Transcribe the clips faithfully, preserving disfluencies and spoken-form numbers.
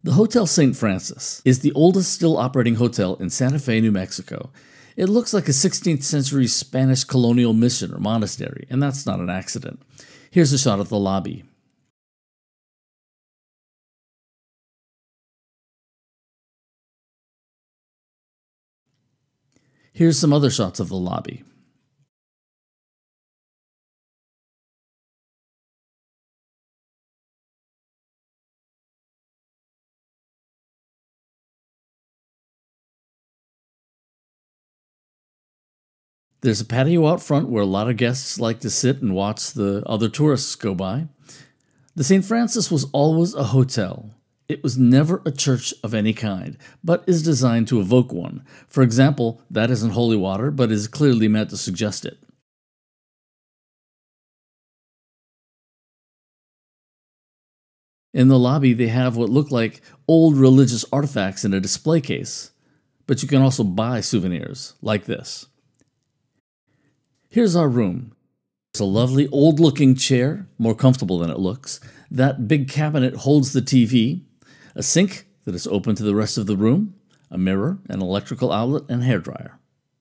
The Hotel Saint Francis is the oldest still operating hotel in Santa Fe, New Mexico. It looks like a sixteenth century Spanish colonial mission or monastery, and that's not an accident. Here's a shot of the lobby. Here's some other shots of the lobby. There's a patio out front where a lot of guests like to sit and watch the other tourists go by. The Saint Francis was always a hotel. It was never a church of any kind, but is designed to evoke one. For example, that isn't holy water, but is clearly meant to suggest it. In the lobby, they have what look like old religious artifacts in a display case, but you can also buy souvenirs like this. Here's our room. It's a lovely old-looking chair, more comfortable than it looks. That big cabinet holds the T V, a sink that is open to the rest of the room, a mirror, an electrical outlet, and hairdryer.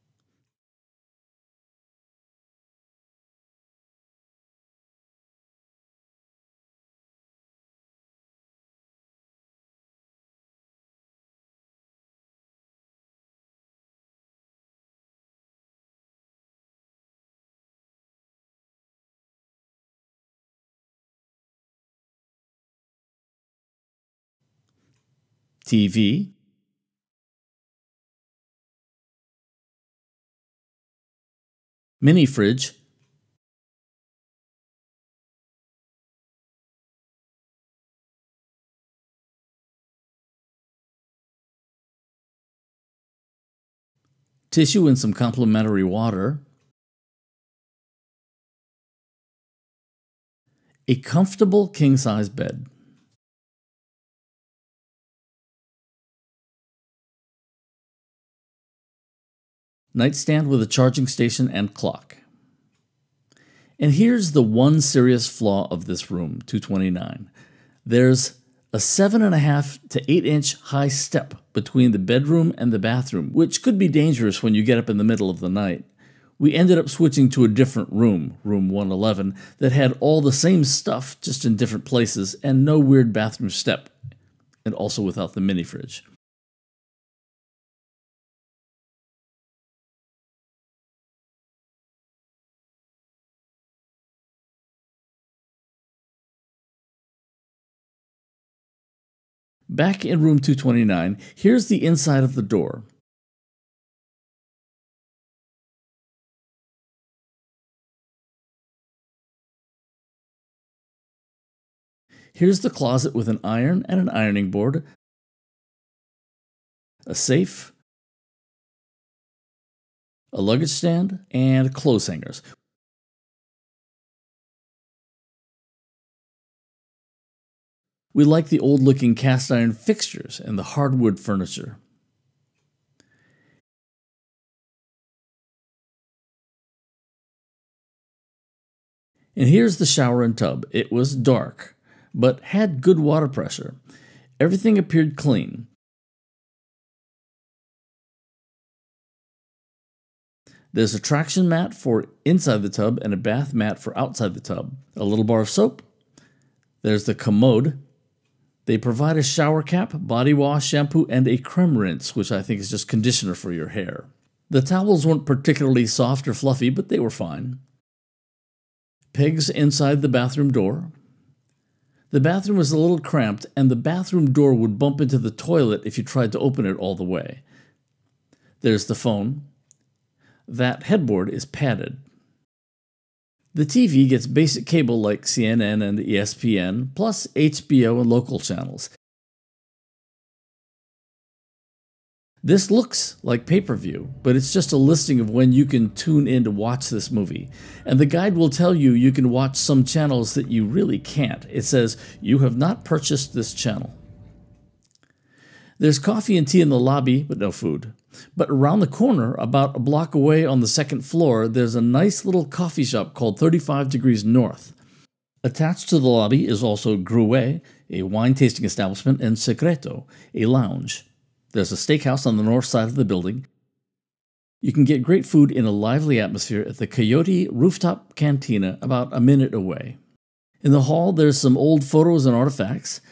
T V, mini fridge, tissue and some complimentary water, a comfortable king-size bed. Nightstand with a charging station and clock. And here's the one serious flaw of this room, two twenty-nine. There's a seven and a half to eight inch high step between the bedroom and the bathroom, which could be dangerous when you get up in the middle of the night. We ended up switching to a different room, room one eleven, that had all the same stuff, just in different places, and no weird bathroom step, and also without the mini fridge. Back in room two twenty-nine, here's the inside of the door. Here's the closet with an iron and an ironing board, a safe, a luggage stand, and clothes hangers. We like the old-looking cast-iron fixtures and the hardwood furniture. And here's the shower and tub. It was dark, but had good water pressure. Everything appeared clean. There's a traction mat for inside the tub and a bath mat for outside the tub. A little bar of soap. There's the commode. They provide a shower cap, body wash, shampoo, and a creme rinse, which I think is just conditioner for your hair. The towels weren't particularly soft or fluffy, but they were fine. Pegs inside the bathroom door. The bathroom was a little cramped, and the bathroom door would bump into the toilet if you tried to open it all the way. There's the phone. That headboard is padded. The T V gets basic cable like C N N and E S P N, plus H B O and local channels. This looks like pay-per-view, but it's just a listing of when you can tune in to watch this movie. And the guide will tell you you can watch some channels that you really can't. It says, you have not purchased this channel. There's coffee and tea in the lobby, but no food. But around the corner, about a block away on the second floor, there's a nice little coffee shop called thirty-five Degrees North. Attached to the lobby is also Gruet, a wine tasting establishment, and Secreto, a lounge. There's a steakhouse on the north side of the building. You can get great food in a lively atmosphere at the Coyote Rooftop Cantina about a minute away. In the hall, there's some old photos and artifacts.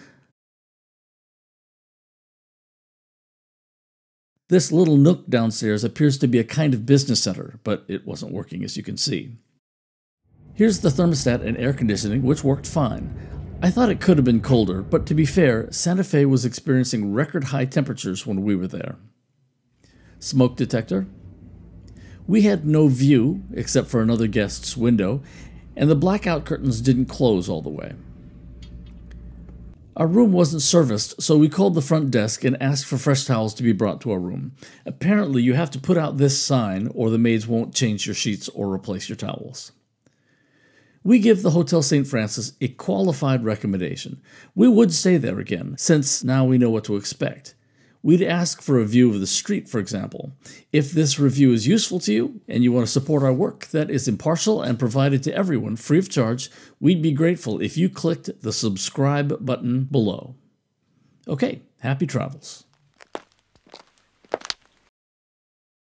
This little nook downstairs appears to be a kind of business center, but it wasn't working, as you can see. Here's the thermostat and air conditioning, which worked fine. I thought it could have been colder, but to be fair, Santa Fe was experiencing record high temperatures when we were there. Smoke detector. We had no view, except for another guest's window, and the blackout curtains didn't close all the way. Our room wasn't serviced, so we called the front desk and asked for fresh towels to be brought to our room. Apparently, you have to put out this sign, or the maids won't change your sheets or replace your towels. We give the Hotel Saint Francis a qualified recommendation. We would stay there again, since now we know what to expect. We'd ask for a view of the street, for example. If this review is useful to you, and you want to support our work that is impartial and provided to everyone free of charge, we'd be grateful if you clicked the subscribe button below. Okay, happy travels.